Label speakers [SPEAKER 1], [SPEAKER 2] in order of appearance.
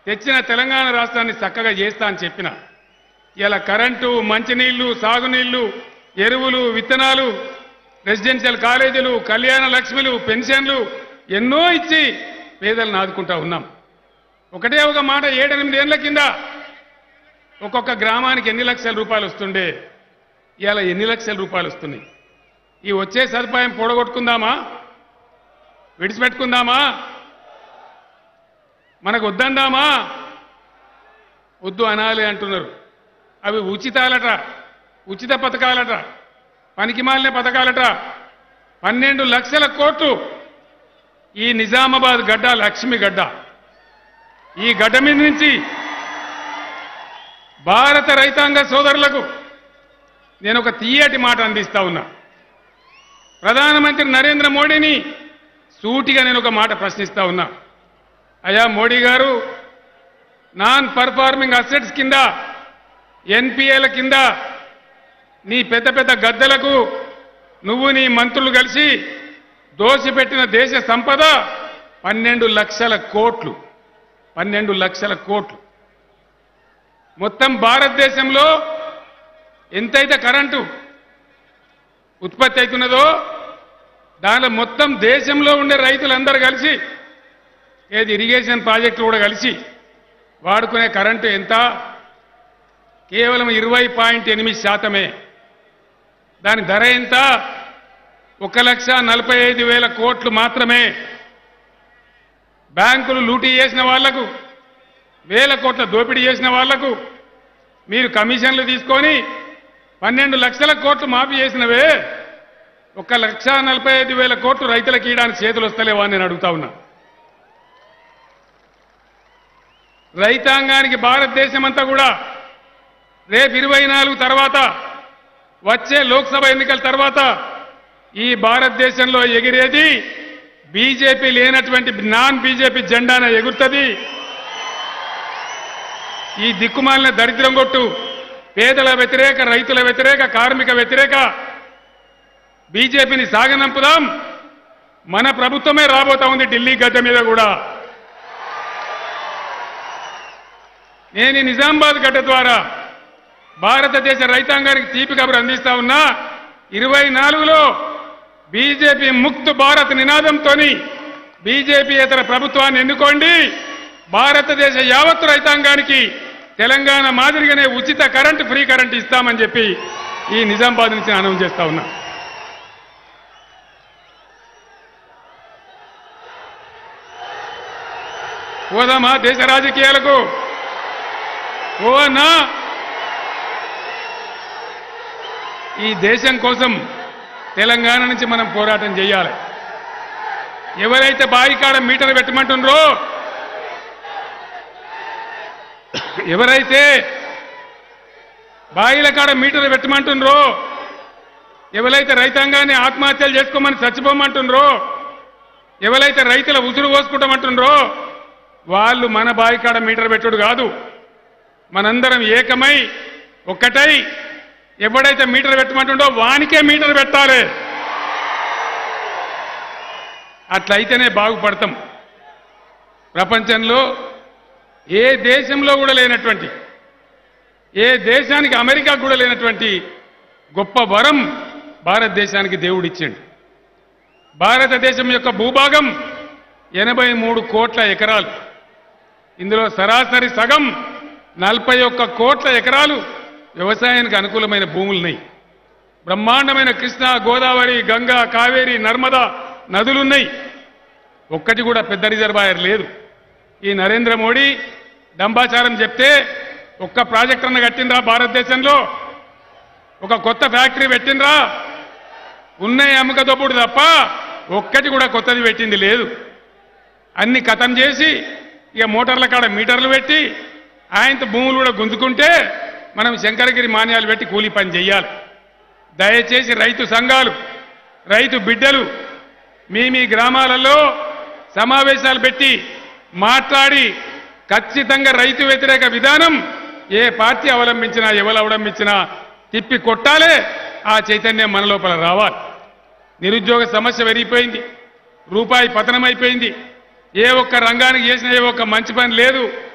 [SPEAKER 1] తెచ్చిన తెలంగాణ రాష్ట్రాన్ని చక్కగా చేస్తా అని చెప్పిన ఇలా కరెంటు మంచినీళ్లు సాగునీళ్లు ఎరువులు విత్తనాలు రెసిడెన్షియల్ కాలేజీలు కళ్యాణ లక్ష్మిలు పెన్షన్లు ఎన్నో ఇచ్చి పేదలను ఆదుకుంటా ఉన్నాం ఒకటే ఒక మాట 7-8 ఏళ్ల కింద ఒక్కొక్క గ్రామానికి ఎన్ని లక్షల రూపాయలు వస్తుండే ఇలా ఎన్ని లక్షల రూపాయలు వస్తున్నాయి ఈ వచ్చే సదుపాయం పొడగొట్టుకుందామా విడిచిపెట్టుకుందామా మనకు వద్దందామా వద్దు అనాలి అంటున్నారు అవి ఉచితాలట ఉచిత పథకాలట పనికిమాలిన పథకాలట 12 లక్షల కోట్లు ఈ నిజామాబాద్ గడ్డ లక్ష్మి గడ్డ ఈ గడ్డ మీద నుంచి భారత రైతాంగ సోదరులకు నేను ఒక తీయటి మాట అందిస్తా ఉన్నా ప్రధానమంత్రి నరేంద్ర మోడీని సూటిగా నేను ఒక మాట ప్రశ్నిస్తా ఉన్నా అయ్యా మోడీ గారు నాన్ పర్ఫార్మింగ్ అసెట్స్ కింద ఎన్పిఏల కింద నీ పెద్ద పెద్ద గద్దలకు నువ్వు నీ మంత్రులు కలిసి దోసిపెట్టిన దేశ సంపద 12 లక్షల కోట్లు 12 లక్షల కోట్లు మొత్తం భారతదేశంలో ఎంతైతే కరెంటు ఉత్పత్తి అవుతున్నదో దానిలో మొత్తం దేశంలో ఉండే రైతులందరూ కలిసి ఏది ఇరిగేషన్ ప్రాజెక్టులు కూడా కలిసి వాడుకునే కరెంటు ఎంత కేవలం 20.8%. దాని ధర ఎంత 1,45,000 కోట్లు మాత్రమే. బ్యాంకులు లూటీ చేసిన వాళ్లకు 1,000 కోట్ల దోపిడీ చేసిన వాళ్లకు మీరు కమిషన్లు తీసుకొని 12 లక్షల కోట్లు మాఫీ చేసినవే 1,45,000 కోట్లు రైతులకు ఇవ్వడానికి చేతులు వస్తలేవా అని నేను అడుగుతా ఉన్నా. రైతాంగానికి భారతదేశం అంతా కూడా రేపు 24 తర్వాత వచ్చే లోక్సభ ఎన్నికల తర్వాత ఈ భారతదేశంలో ఎగిరేది బీజేపీ లేనటువంటి నాన్ బీజేపీ జెండాన ఎగురుతుంది. ఈ దిక్కుమాలిన దరిద్రం కొట్టు పేదల వ్యతిరేక రైతుల వ్యతిరేక కార్మిక వ్యతిరేక బీజేపీని సాగనంపుదాం. మన ప్రభుత్వమే రాబోతా ఉంది ఢిల్లీ గడ్డ మీద కూడా. నేను నిజామాబాద్ గడ్డ ద్వారా భారతదేశ రైతాంగానికి తీపి కబురు అందిస్తా ఉన్నా. 24లో బీజేపీ ముక్త్ భారత్ నినాదంతో బీజేపీయేతర ప్రభుత్వాన్ని ఎన్నుకోండి. భారతదేశ యావత్తు రైతాంగానికి తెలంగాణ మాదిరిగానే ఉచిత కరెంటు ఫ్రీ కరెంటు ఇస్తామని చెప్పి ఈ నిజామాబాద్ నుంచి అనౌన్స్ చేస్తా ఉన్నా. పోదామా దేశ రాజకీయాలకు? పోవన్నా? ఈ దేశం కోసం తెలంగాణ నుంచి మనం పోరాటం చేయాలి. ఎవరైతే బాయికాడ మీటర్ పెట్టమంటున్నారో, ఎవరైతే బాయిల కాడ మీటర్ పెట్టమంటున్నారో, ఎవరైతే రైతాంగాన్ని ఆత్మహత్యలు చేసుకోమని చచ్చిపోమంటున్నారో, ఎవరైతే రైతుల ఉసురు పోసుకుంటామంటున్నారో వాళ్ళు మన బాయికాడ మీటర్ పెట్టుడు కాదు. మనందరం ఏకమై ఒక్కటై ఎవడైతే మీటర్ పెట్టమంటుండో వానికే మీటర్ పెట్టాలి. అట్లయితేనే బాగుపడతాం. ప్రపంచంలో ఏ దేశంలో కూడా లేనటువంటి, ఏ దేశానికి అమెరికా కూడా లేనటువంటి గొప్ప వరం భారతదేశానికి దేవుడిచ్చాడు. భారతదేశం యొక్క భూభాగం 83 కోట్ల ఎకరాలు. ఇందులో సరాసరి సగం 41 కోట్ల ఎకరాలు వ్యవసాయానికి అనుకూలమైన భూములున్నాయి. బ్రహ్మాండమైన కృష్ణా గోదావరి గంగా కావేరి నర్మదా నదులున్నాయి. ఒక్కటి కూడా పెద్ద రిజర్వాయర్ లేదు. ఈ నరేంద్ర మోడీ డంబాచారం చెప్తే ఒక్క ప్రాజెక్ట్ అన్న కట్టిండ్రా భారతదేశంలో? ఒక కొత్త ఫ్యాక్టరీ పెట్టిండ్రా? ఉన్నాయి అమ్మక దొప్పుడు తప్ప ఒక్కటి కూడా కొత్తది పెట్టింది లేదు. అన్ని ఖతం చేసి ఇక మోటార్ల కాడ మీటర్లు పెట్టి ఆయనతో భూములు కూడా గుంజుకుంటే మనం శంకరగిరి మాన్యాలు పెట్టి కూలీ పని చేయాలి. దయచేసి రైతు సంఘాలు, రైతు బిడ్డలు మీ గ్రామాలలో సమావేశాలు పెట్టి మాట్లాడి ఖచ్చితంగా రైతు వ్యతిరేక విధానం ఏ పార్టీ అవలంబించినా ఎవరు అవలంబించినా తిప్పి కొట్టాలే. ఆ చైతన్యం మన లోపల రావాలి. నిరుద్యోగ సమస్య పెరిగిపోయింది. రూపాయి పతనమైపోయింది. ఏ ఒక్క రంగానికి చేసిన ఏ ఒక్క మంచి పని లేదు.